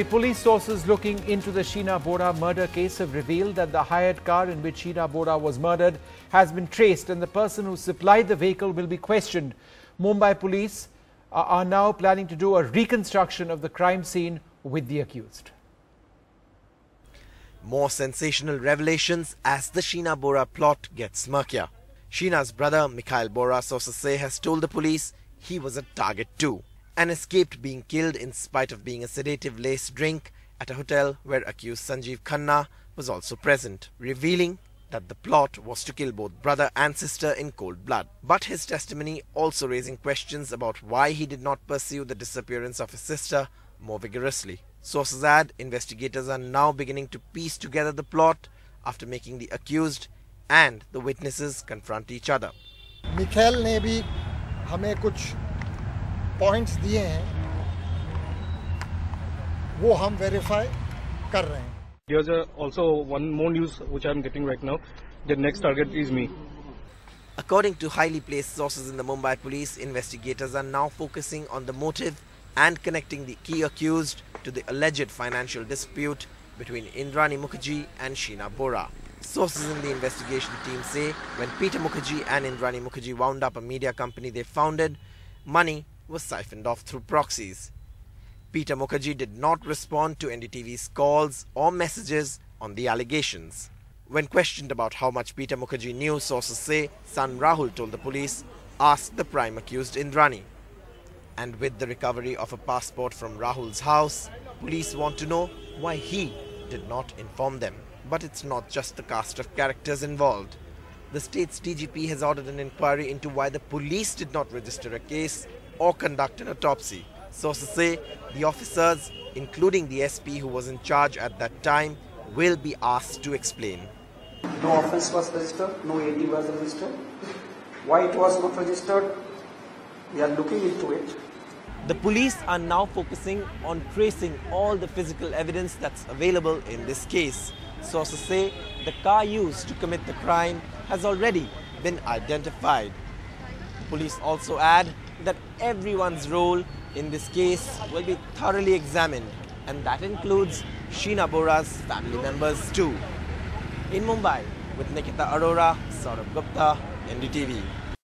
Police sources looking into the Sheena Bora murder case have revealed that the hired car in which Sheena Bora was murdered has been traced and the person who supplied the vehicle will be questioned. Mumbai police are now planning to do a reconstruction of the crime scene with the accused. More sensational revelations as the Sheena Bora plot gets murkier. Sheena's brother, Mikhail Bora, sources say, has told the police he was a target too and escaped being killed in spite of being a sedative-laced drink at a hotel where accused Sanjeev Khanna was also present, revealing that the plot was to kill both brother and sister in cold blood. But his testimony also raising questions about why he did not pursue the disappearance of his sister more vigorously. Sources add, investigators are now beginning to piece together the plot after making the accused and the witnesses confront each other. Mikhail ने भी हमें कुछ points दिए हैं, वो हम verify कर रहे हैं. There's also one more news which I'm getting right now. The next target is me. According to highly placed sources in the Mumbai police, investigators are now focusing on the motive and connecting the key accused to the alleged financial dispute between Indrani Mukherjee and Sheena Bora. Sources in the investigation team say when Peter Mukherjee and Indrani Mukherjee wound up a media company they founded, money was siphoned off through proxies. Peter Mukherjee did not respond to NDTV's calls or messages on the allegations. When questioned about how much Peter Mukherjee knew, sources say son Rahul told the police, ask the prime accused Indrani. And with the recovery of a passport from Rahul's house, police want to know why he did not inform them. But it's not just the cast of characters involved. The state's DGP has ordered an inquiry into why the police did not register a case or conduct an autopsy. Sources say the officers, including the SP who was in charge at that time, will be asked to explain. No offence was registered, no AD was registered. Why it was not registered? We are looking into it. The police are now focusing on tracing all the physical evidence that's available in this case. Sources say the car used to commit the crime has already been identified. Police also add that everyone's role in this case will be thoroughly examined, and that includes Sheena Bora's family members too. In Mumbai, with Nikita Arora, Saurabh Gupta, NDTV.